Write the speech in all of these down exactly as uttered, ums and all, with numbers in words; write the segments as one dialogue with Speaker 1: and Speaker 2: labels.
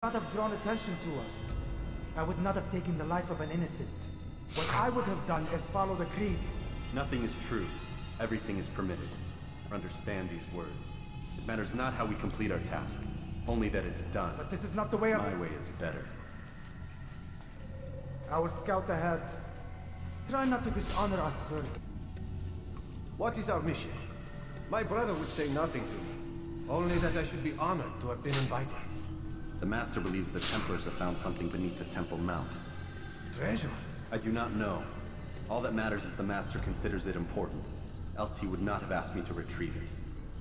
Speaker 1: not have drawn attention to us. I would not have taken the life of an innocent. What I would have done is follow the creed.
Speaker 2: Nothing is true. Everything is permitted. Understand these words. It matters not how we complete our task, only that it's done.
Speaker 1: But this is not the way of...
Speaker 2: My way is better.
Speaker 1: I will scout ahead. Try not to dishonor us further.
Speaker 3: What is our mission? My brother would say nothing to me. Only that I should be honored to have been invited.
Speaker 2: The Master believes the Templars have found something beneath the Temple Mount.
Speaker 3: Treasure?
Speaker 2: I do not know. All that matters is the Master considers it important. Else he would not have asked me to retrieve it.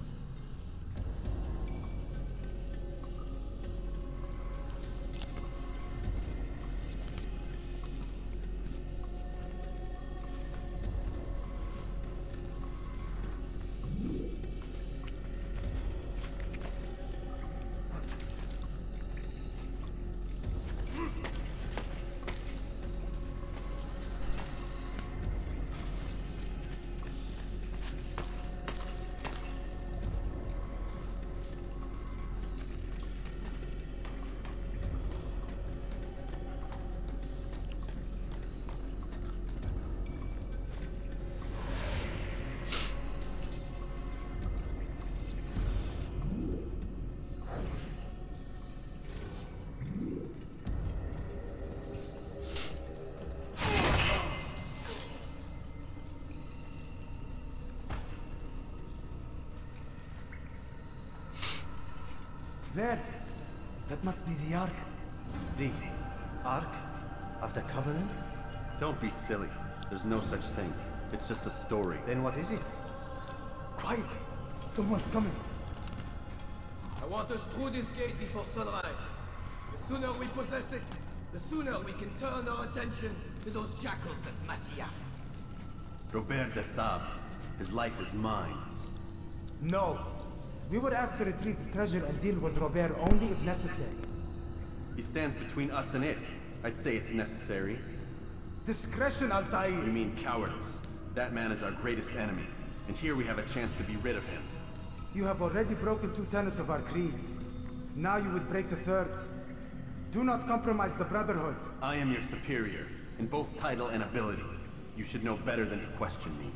Speaker 1: There! That must be the Ark.
Speaker 3: The Ark of the Covenant?
Speaker 2: Don't be silly. There's no such thing. It's just a story.
Speaker 3: Then what is it?
Speaker 1: Quiet! Someone's coming.
Speaker 4: I want us through this gate before sunrise. The sooner we possess it, the sooner we can turn our attention to those jackals at Masyaf.
Speaker 2: Robert de Sable. His life is mine.
Speaker 1: No. We were asked to retrieve the treasure and deal with Robert only if necessary.
Speaker 2: He stands between us and it. I'd say it's necessary.
Speaker 1: Discretion, Altair!
Speaker 2: You mean cowardice. That man is our greatest enemy, and here we have a chance to be rid of him.
Speaker 1: You have already broken two tenets of our creed. Now you would break the third. Do not compromise the Brotherhood.
Speaker 2: I am your superior, in both title and ability. You should know better than to question me.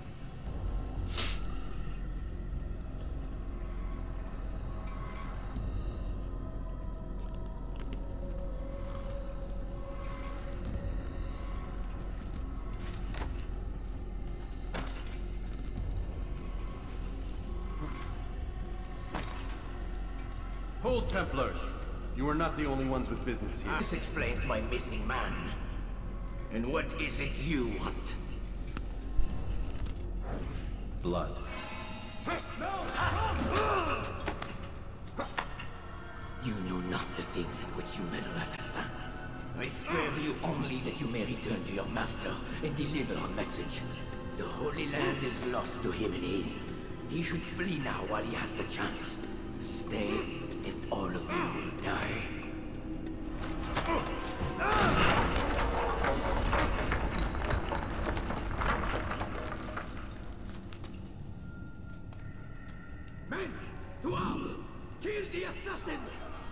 Speaker 2: Hold, Templars! You are not the only ones with business here.
Speaker 5: This explains my missing man. And what is it you want?
Speaker 2: Blood.
Speaker 5: You know not the things in which you meddle, assassin. I spare you only that you may return to your master and deliver a message. The Holy Land is lost to him and his. He should flee now while he has the chance. Stay, and all of you will die.
Speaker 4: Men, to arms! Kill the assassins!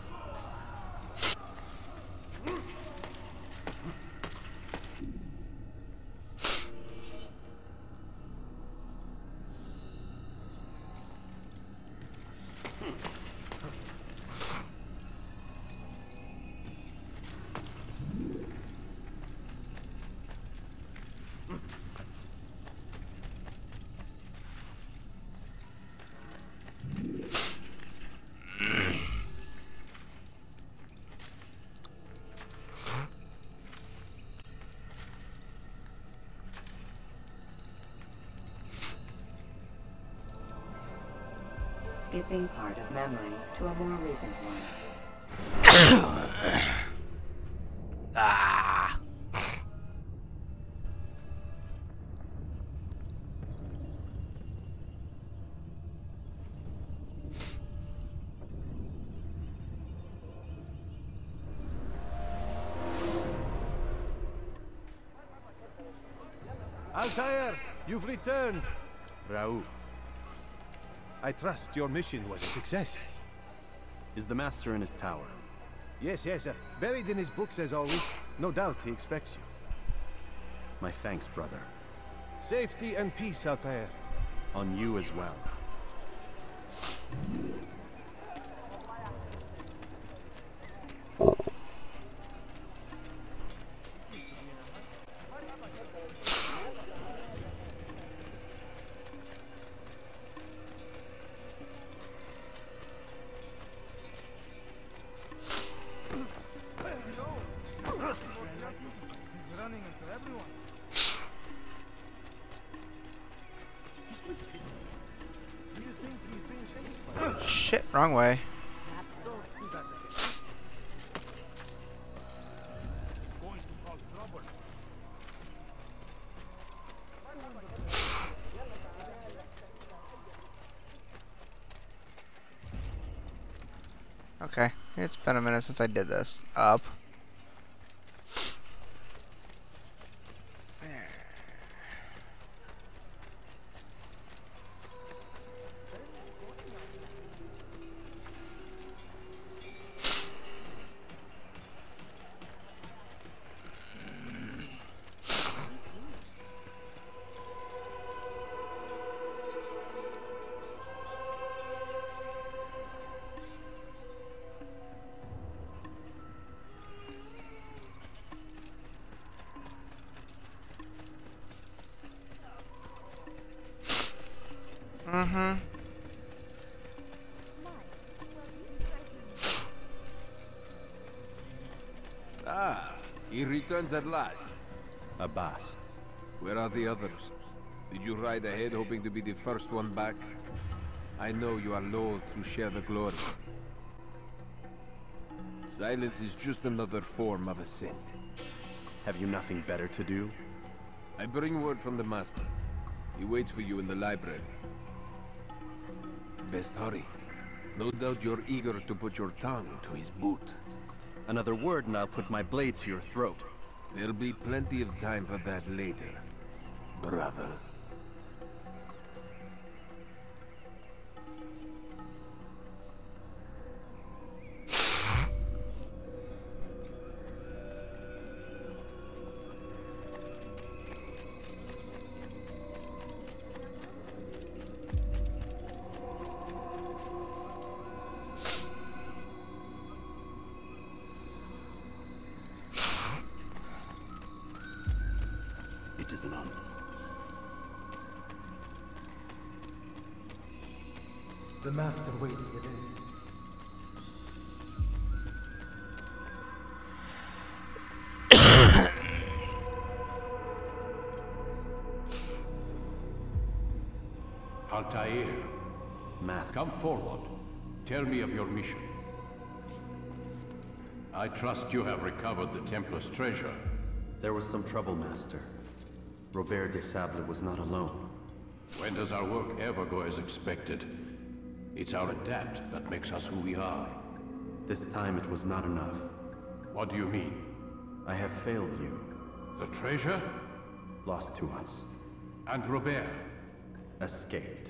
Speaker 6: Skipping part of memory to a more recent one.
Speaker 5: Ah!
Speaker 3: Altair, you've returned.
Speaker 2: Raouf.
Speaker 3: I trust your mission was a success.
Speaker 2: Is the Master in his tower?
Speaker 3: Yes, yes, uh, buried in his books as always. No doubt he expects you.
Speaker 2: My thanks, brother.
Speaker 3: Safety and peace, Altair.
Speaker 2: On you as well.
Speaker 7: Shit, wrong way. Okay, it's been a minute since I did this. Up. Mm-hmm.
Speaker 8: Ah, he returns at last.
Speaker 2: Abbas.
Speaker 8: Where are the others? Did you ride ahead hoping to be the first one back? I know you are loath to share the glory. Silence is just another form of a sin.
Speaker 2: Have you nothing better to do?
Speaker 8: I bring word from the Master. He waits for you in the library. Best hurry. No doubt you're eager to put your tongue to his boot.
Speaker 2: Another word and I'll put my blade to your throat.
Speaker 8: There'll be plenty of time for that later, brother.
Speaker 2: It is an honor.
Speaker 1: The master waits within.
Speaker 9: Altair,
Speaker 2: Master.
Speaker 9: come forward. Tell me of your mission. I trust you have recovered the Templar's treasure.
Speaker 2: There was some trouble, Master. Robert de Sable was not alone.
Speaker 9: When does our work ever go as expected? It's our adapt that makes us who we are.
Speaker 2: This time it was not enough.
Speaker 9: What do you mean?
Speaker 2: I have failed you.
Speaker 9: The treasure?
Speaker 2: Lost to us.
Speaker 9: And Robert?
Speaker 2: Escaped.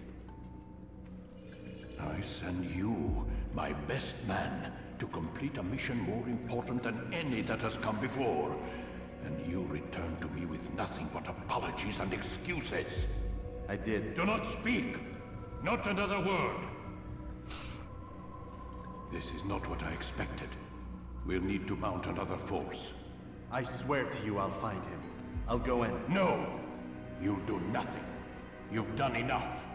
Speaker 9: I send you, my best man, to complete a mission more important than any that has come before. And you return to me with nothing but apologies and excuses.
Speaker 2: I did.
Speaker 9: Do not speak! Not another word! This is not what I expected. We'll need to mount another force.
Speaker 2: I swear to you I'll find him. I'll go in.
Speaker 9: No! You'll do nothing. You've done enough.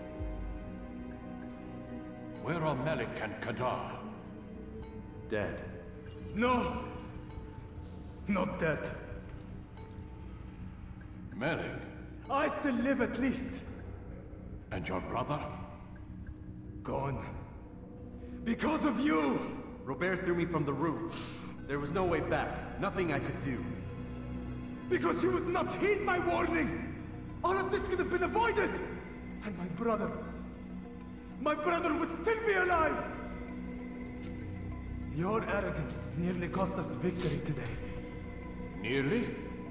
Speaker 9: Where are Melik and Kadar?
Speaker 2: Dead.
Speaker 1: No! Not dead.
Speaker 9: Melik?
Speaker 1: I still live at least.
Speaker 9: And your brother?
Speaker 1: Gone. Because of you!
Speaker 2: Robert threw me from the roof. There was no way back. Nothing I could do.
Speaker 1: Because you would not heed my warning! All of this could have been avoided! And my brother... My brother would still be alive! Your arrogance nearly cost us victory today.
Speaker 9: Nearly?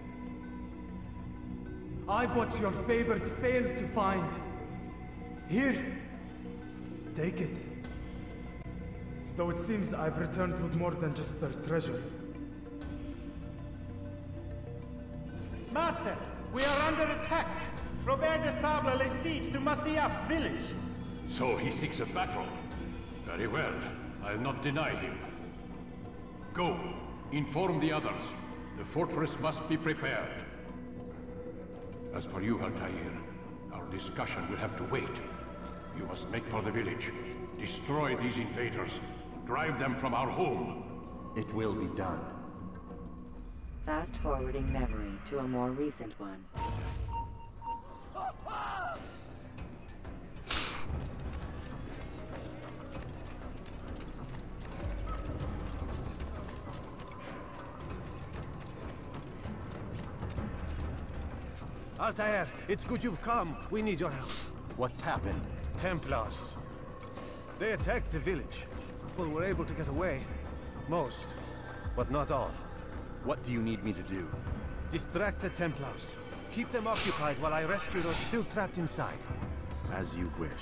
Speaker 1: I've what your favorite failed to find. Here. Take it. Though it seems I've returned with more than just their treasure.
Speaker 10: Master, we are under attack. Robert de Sable lays siege to Masyaf's village.
Speaker 9: So he seeks a battle. Very well. I'll not deny him. Go. Inform the others. The fortress must be prepared. As for you, Altair, our discussion will have to wait. You must make for the village. Destroy these invaders. Drive them from our home.
Speaker 2: It will be done.
Speaker 6: Fast-forwarding memory to a more recent one.
Speaker 3: Altair, it's good you've come. We need your help.
Speaker 2: What's happened?
Speaker 3: Templars. They attacked the village. People were able to get away. Most, but not all.
Speaker 2: What do you need me to do?
Speaker 3: Distract the Templars. Keep them occupied while I rescue those still trapped inside.
Speaker 2: As you wish.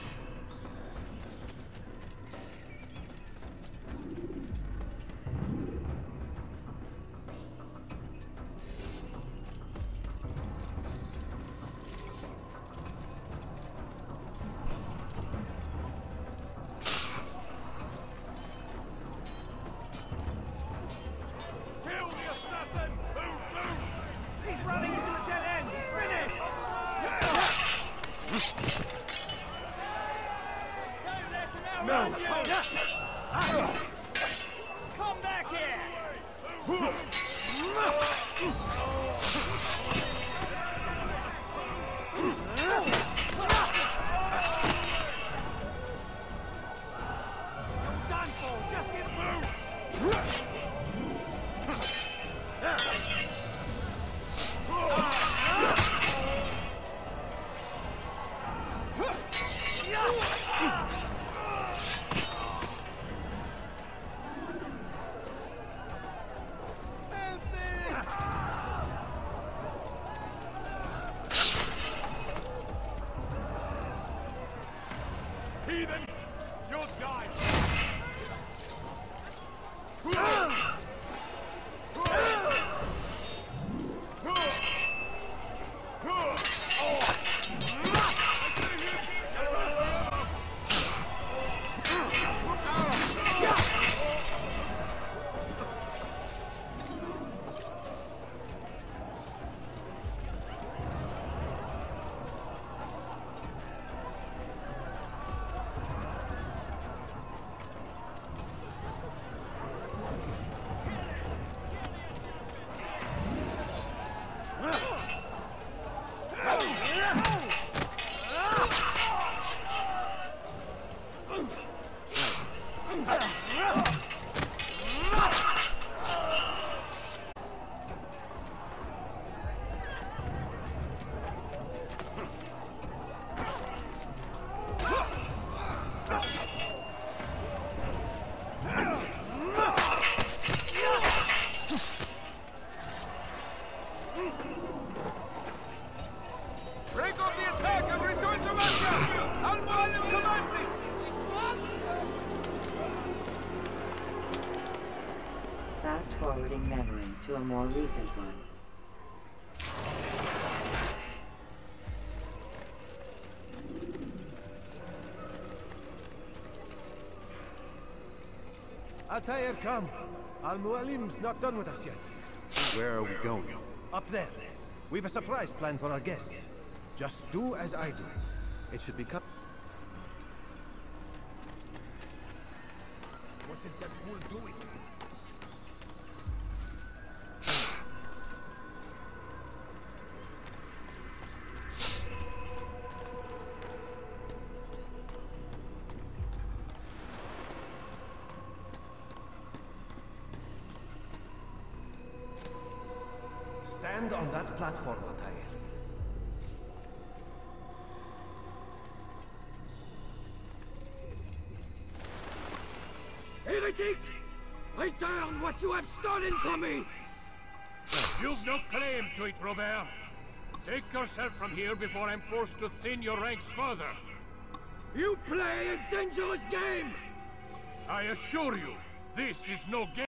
Speaker 10: Come back here! Done for! Just get through!
Speaker 1: Heathen! Your guide!
Speaker 10: Break off the attack and return to Masyaf! Al-Mualim commencing!
Speaker 6: Fast-forwarding memory to a more recent one.
Speaker 3: Altair, come. Al-Mualim's not done with us yet.
Speaker 2: Where are we going?
Speaker 3: Up there. We've a surprise planned for our guests. Just do as I do. It should be cut.
Speaker 10: What is that fool doing?
Speaker 3: Stand on that platform, Altair.
Speaker 4: Heretic! Return what you have stolen from me!
Speaker 9: You've no claim to it, Robert. Take yourself from here before I'm forced to thin your ranks further.
Speaker 4: You play a dangerous game!
Speaker 9: I assure you, this is no game.